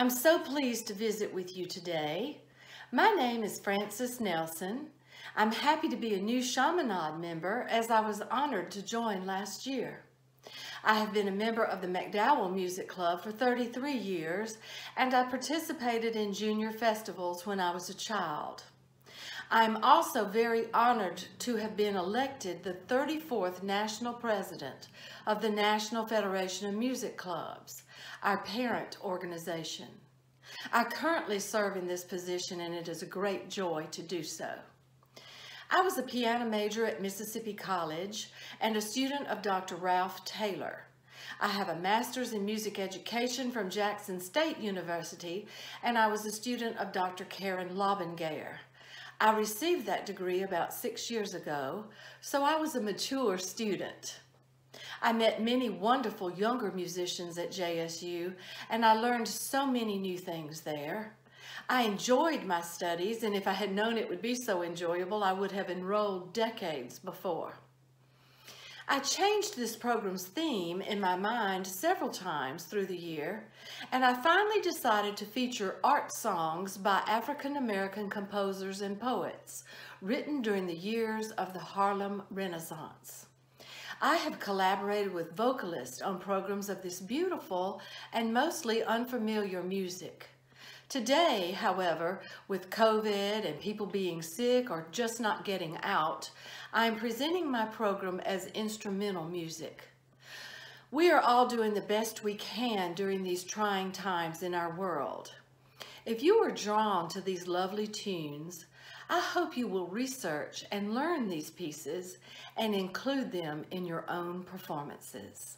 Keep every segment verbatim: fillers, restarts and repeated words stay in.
I'm so pleased to visit with you today. My name is Frances Nelson. I'm happy to be a new Chaminade member as I was honored to join last year. I have been a member of the McDowell Music Club for thirty-three years, and I participated in junior festivals when I was a child. I am also very honored to have been elected the thirty-fourth National President of the National Federation of Music Clubs, our parent organization. I currently serve in this position, and it is a great joy to do so. I was a piano major at Mississippi College and a student of Doctor Ralph Taylor. I have a master's in music education from Jackson State University, and I was a student of Doctor Karen Lobengayer. I received that degree about six years ago, so I was a mature student. I met many wonderful younger musicians at J S U, and I learned so many new things there. I enjoyed my studies, and if I had known it would be so enjoyable, I would have enrolled decades before. I changed this program's theme in my mind several times through the year, and I finally decided to feature art songs by African American composers and poets written during the years of the Harlem Renaissance. I have collaborated with vocalists on programs of this beautiful and mostly unfamiliar music. Today, however, with COVID and people being sick or just not getting out, I am presenting my program as instrumental music. We are all doing the best we can during these trying times in our world. If you are drawn to these lovely tunes, I hope you will research and learn these pieces and include them in your own performances.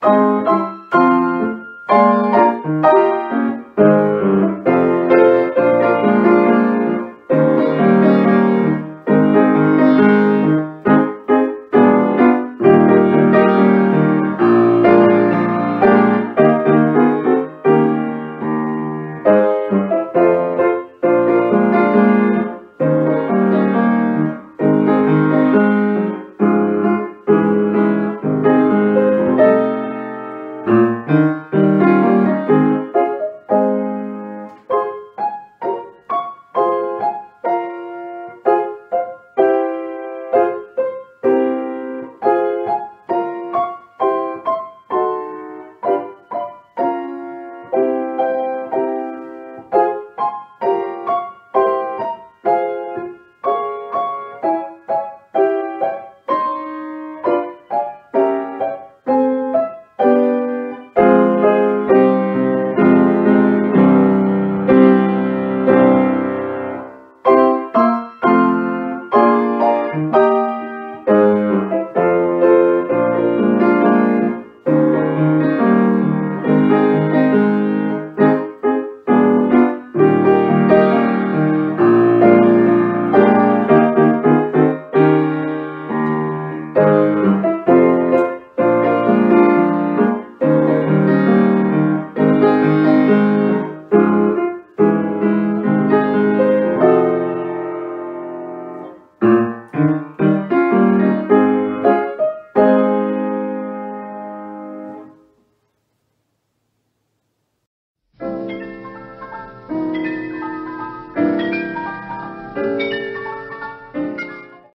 you.